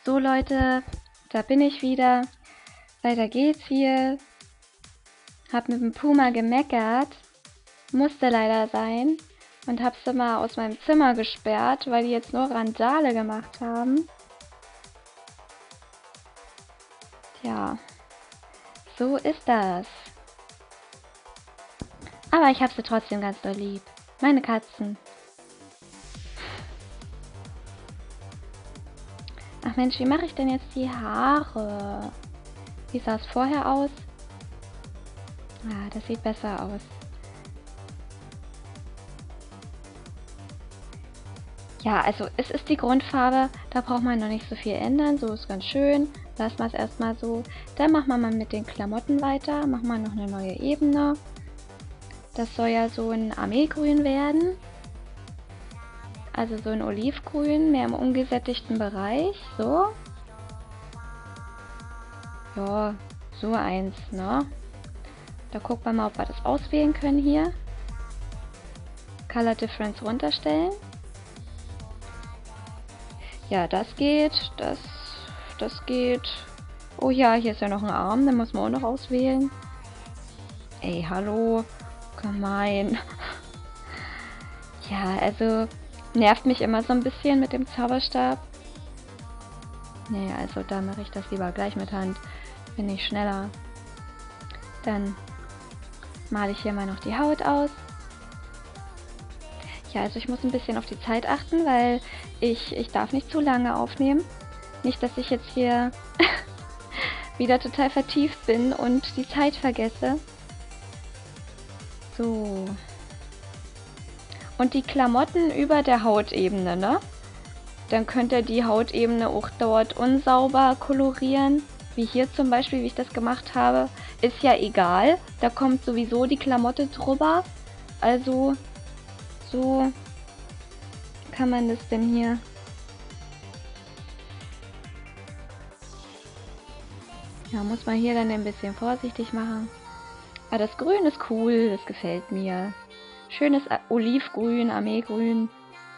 So Leute, da bin ich wieder. Weiter geht's hier. Hab mit dem Puma gemeckert. Musste leider sein. Und hab sie mal aus meinem Zimmer gesperrt, weil die jetzt nur Randale gemacht haben. Tja, so ist das. Aber ich hab sie trotzdem ganz doll lieb. Meine Katzen. Ach Mensch, wie mache ich denn jetzt die Haare? Wie sah es vorher aus? Ah, das sieht besser aus. Ja, also es ist die Grundfarbe, da braucht man noch nicht so viel ändern, so ist ganz schön. Lassen wir es erstmal so. Dann machen wir mal mit den Klamotten weiter, machen wir noch eine neue Ebene. Das soll ja so ein Armeegrün werden. Also so ein Olivgrün, mehr im ungesättigten Bereich, so. Ja, so eins, ne? Da gucken wir mal, ob wir das auswählen können hier. Color Difference runterstellen. Ja, das geht, das geht. Oh ja, hier ist ja noch ein Arm, den muss man auch noch auswählen. Ey, hallo, gemein. Ja, also nervt mich immer so ein bisschen mit dem Zauberstab. Nee, also da mache ich das lieber gleich mit Hand. Bin ich schneller. Dann male ich hier mal noch die Haut aus. Ja, also ich muss ein bisschen auf die Zeit achten, weil ich darf nicht zu lange aufnehmen. Nicht, dass ich jetzt hier wieder total vertieft bin und die Zeit vergesse. So. Und die Klamotten über der Hautebene, ne? Dann könnt ihr die Hautebene auch dort unsauber kolorieren. Wie hier zum Beispiel, wie ich das gemacht habe. Ist ja egal. Da kommt sowieso die Klamotte drüber. Also, so kann man das denn hier. Ja, muss man hier dann ein bisschen vorsichtig machen. Aber das Grün ist cool, das gefällt mir. Schönes Olivgrün, Armeegrün.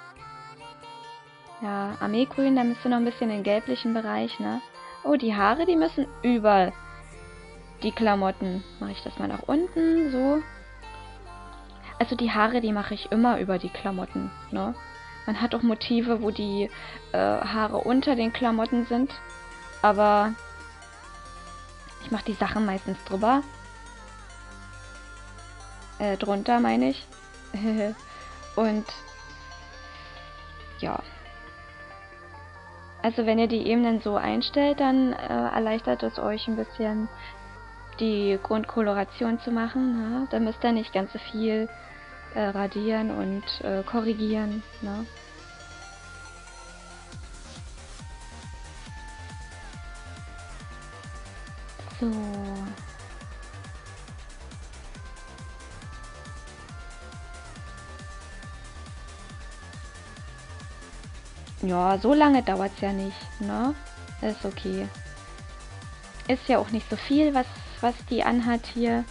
Ja, Armeegrün, da müsste noch ein bisschen in den gelblichen Bereich, ne? Oh, die Haare, die müssen über die Klamotten. Mache ich das mal nach unten, so. Also die Haare, die mache ich immer über die Klamotten, ne? Man hat auch Motive, wo die Haare unter den Klamotten sind. Aber ich mache die Sachen meistens drüber. Drunter meine ich. Und ja. Also wenn ihr die Ebenen so einstellt, dann erleichtert es euch ein bisschen die Grundkoloration zu machen. Ne? Da müsst ihr nicht ganz so viel radieren und korrigieren. Ne? So. Ja, so lange dauert es ja nicht, ne? Das ist okay. Ist ja auch nicht so viel, was die anhat hier.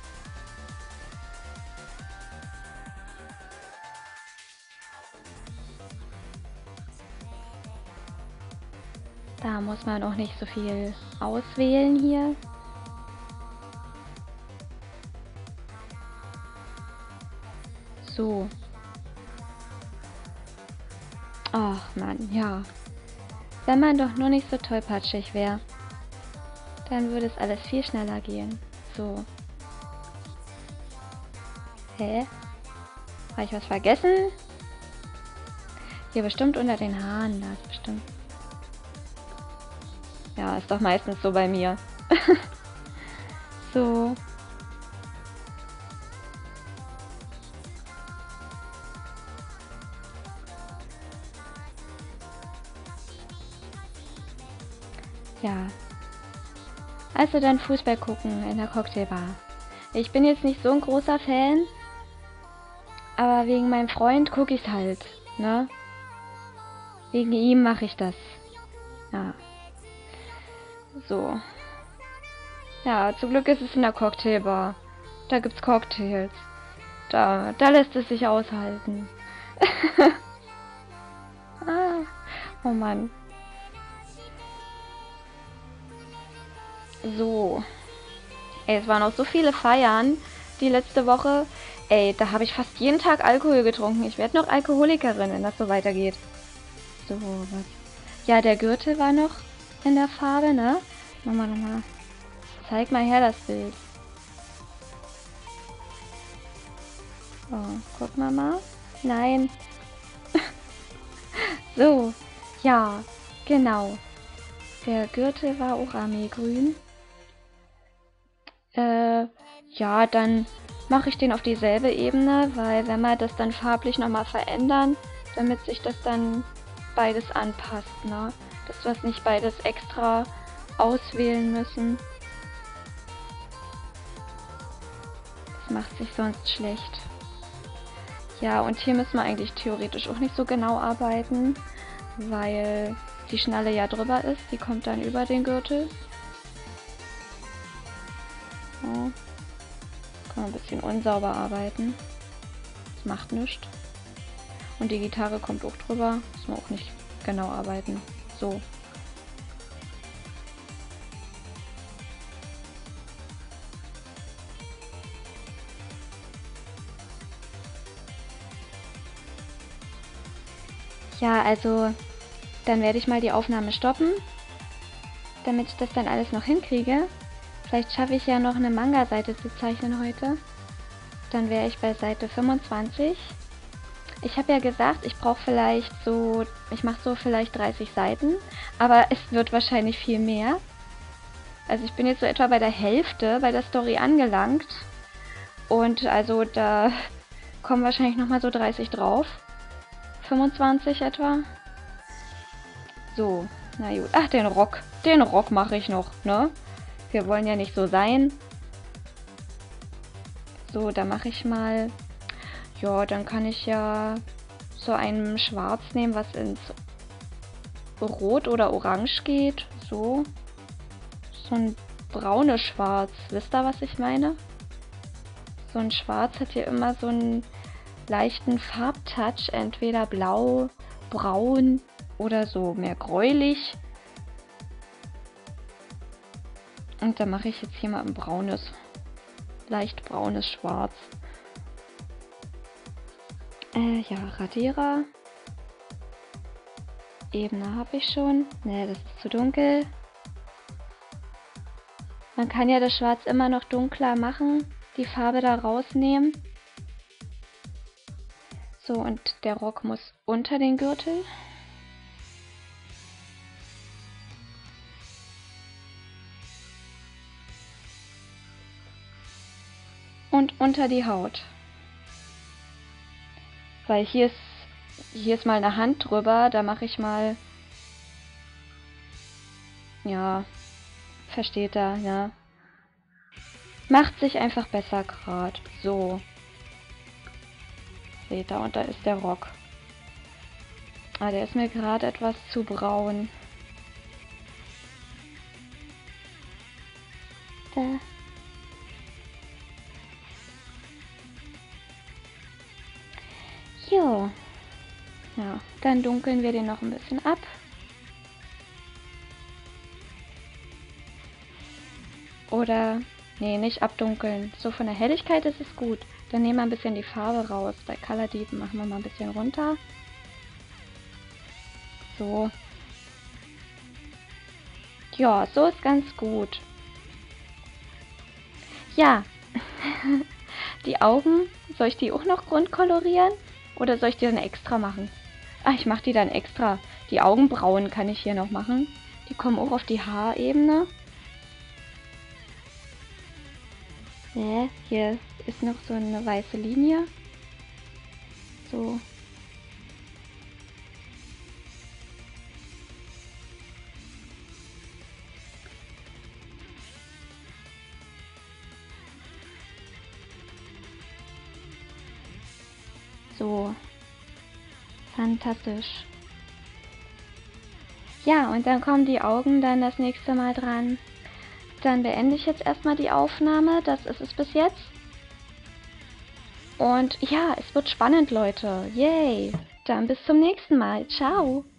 Da muss man auch nicht so viel auswählen hier. So. Ach Mann, ja. Wenn man doch nur nicht so tollpatschig wäre, dann würde es alles viel schneller gehen. So. Hä? Habe ich was vergessen? Hier bestimmt unter den Haaren, da ist bestimmt. Ja, ist doch meistens so bei mir. So. Ja. Also dann Fußball gucken in der Cocktailbar. Ich bin jetzt nicht so ein großer Fan, aber wegen meinem Freund gucke ich es halt, ne? Wegen ihm mache ich das. Ja. So. Ja, zum Glück ist es in der Cocktailbar. Da gibt's Cocktails. Da lässt es sich aushalten. Ah, oh Mann. So. Ey, es waren noch so viele Feiern die letzte Woche. Ey, da habe ich fast jeden Tag Alkohol getrunken. Ich werde noch Alkoholikerin, wenn das so weitergeht. So, was? Ja, der Gürtel war noch in der Farbe, ne? Nochmal. Zeig mal her das Bild. Oh, gucken wir mal. Nein. So, ja, genau. Der Gürtel war auch armeegrün. Ja, dann mache ich den auf dieselbe Ebene, weil wenn wir das dann farblich nochmal verändern, damit sich das dann beides anpasst, ne? Dass wir es nicht beides extra auswählen müssen. Das macht sich sonst schlecht. Ja, und hier müssen wir eigentlich theoretisch auch nicht so genau arbeiten, weil die Schnalle ja drüber ist. Die kommt dann über den Gürtel. So. Kann man ein bisschen unsauber arbeiten. Das macht nichts. Und die Gitarre kommt auch drüber. Muss man auch nicht genau arbeiten. So. Ja, also dann werde ich mal die Aufnahme stoppen, damit ich das dann alles noch hinkriege. Vielleicht schaffe ich ja noch eine Manga-Seite zu zeichnen heute. Dann wäre ich bei Seite 25. Ich habe ja gesagt, ich brauche vielleicht so, ich mache so vielleicht 30 Seiten, aber es wird wahrscheinlich viel mehr. Also ich bin jetzt so etwa bei der Hälfte bei der Story angelangt. Und also da kommen wahrscheinlich nochmal so 30 drauf. 25 etwa. So, na gut. Ach, den Rock mache ich noch, ne? Wir wollen ja nicht so sein. So, da mache ich mal... Ja, dann kann ich ja so ein Schwarz nehmen, was ins Rot oder Orange geht. So. So ein braunes Schwarz. Wisst ihr, was ich meine? So ein Schwarz hat hier immer so einen leichten Farbtouch. Entweder blau, braun oder so mehr gräulich. Und da mache ich jetzt hier mal ein braunes, leicht braunes Schwarz. Ja, Radierer. Ebene habe ich schon. Ne, das ist zu dunkel. Man kann ja das Schwarz immer noch dunkler machen, die Farbe da rausnehmen. So, und der Rock muss unter den Gürtel. Und unter die Haut. Weil hier ist mal eine Hand drüber, da mache ich mal... Ja, versteht er, ja. Macht sich einfach besser gerade. So. Seht ihr, und da ist der Rock. Ah, der ist mir gerade etwas zu braun. Da. Jo. Ja, dann dunkeln wir den noch ein bisschen ab. Oder, nee, nicht abdunkeln. So von der Helligkeit ist es gut. Dann nehmen wir ein bisschen die Farbe raus. Bei Color Deep machen wir mal ein bisschen runter. So. Ja, so ist ganz gut. Ja. Die Augen, soll ich die auch noch grundkolorieren? Oder soll ich die dann extra machen? Ah, ich mache die dann extra. Die Augenbrauen kann ich hier noch machen. Die kommen auch auf die Haarebene. Ja, hier ist noch so eine weiße Linie. So. So. Fantastisch. Ja, und dann kommen die Augen dann das nächste Mal dran. Dann beende ich jetzt erstmal die Aufnahme. Das ist es bis jetzt. Und ja, es wird spannend, Leute. Yay. Dann bis zum nächsten Mal. Ciao.